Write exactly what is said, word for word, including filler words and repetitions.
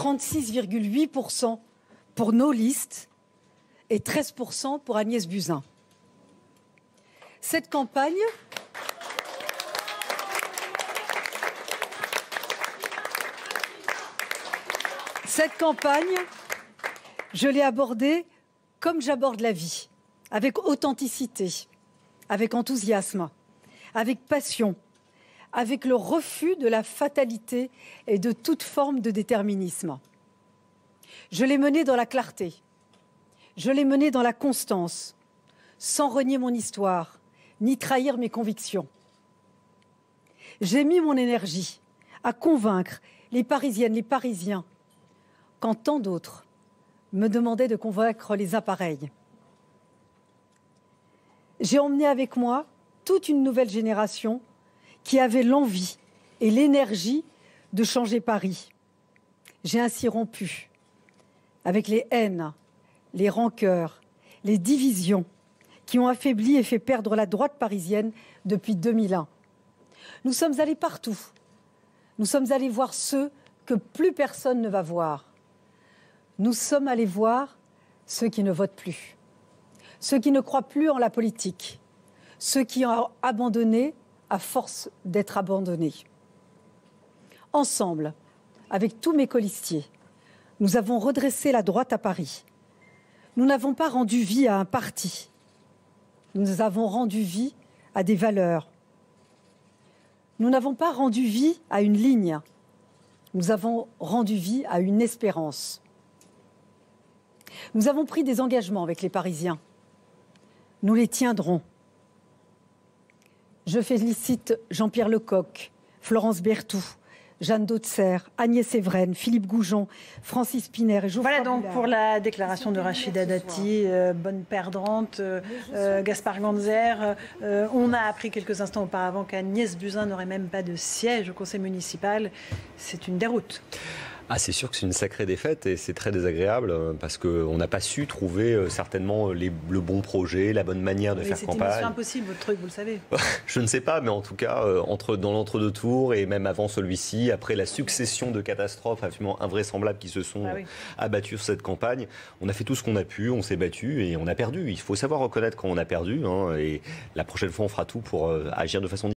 trente-six virgule huit pour cent pour nos listes et treize pour cent pour Agnès Buzyn. Cette campagne Cette campagne, je l'ai abordée comme j'aborde la vie, avec authenticité, avec enthousiasme, avec passion, avec le refus de la fatalité et de toute forme de déterminisme. Je l'ai menée dans la clarté, je l'ai menée dans la constance, sans renier mon histoire, ni trahir mes convictions. J'ai mis mon énergie à convaincre les Parisiennes, les Parisiens, quand tant d'autres me demandaient de convaincre les appareils. J'ai emmené avec moi toute une nouvelle génération qui avait l'envie et l'énergie de changer Paris. J'ai ainsi rompu avec les haines, les rancœurs, les divisions qui ont affaibli et fait perdre la droite parisienne depuis deux mille un. Nous sommes allés partout. Nous sommes allés voir ceux que plus personne ne va voir. Nous sommes allés voir ceux qui ne votent plus, ceux qui ne croient plus en la politique, ceux qui ont abandonné à force d'être abandonnés. Ensemble, avec tous mes colistiers, nous avons redressé la droite à Paris. Nous n'avons pas rendu vie à un parti. Nous avons rendu vie à des valeurs. Nous n'avons pas rendu vie à une ligne. Nous avons rendu vie à une espérance. Nous avons pris des engagements avec les Parisiens. Nous les tiendrons. Je félicite Jean-Pierre Lecoq, Florence Berthoud, Jeanne Dauxerre, Agnès Evren, Philippe Goujon, Francis Piner et Geoffroy Voilà donc Boulard. pour la déclaration de Rachida Dati, euh, bonne perdante, euh, euh, Gaspard Ganzer. Euh, on a appris quelques instants auparavant qu'Agnès Buzyn n'aurait même pas de siège au conseil municipal. C'est une déroute. Ah, c'est sûr que c'est une sacrée défaite et c'est très désagréable parce qu'on n'a pas su trouver euh, certainement les, le bon projet, la bonne manière de Oui, faire c'était campagne. mission impossible, votre truc, vous le savez. Je ne sais pas, mais en tout cas, euh, entre, dans l'entre-deux tours et même avant celui-ci, après la succession de catastrophes absolument invraisemblables qui se sont ah oui. abattues sur cette campagne, on a fait tout ce qu'on a pu, on s'est battu et on a perdu. Il faut savoir reconnaître quand on a perdu hein, et la prochaine fois, on fera tout pour euh, agir de façon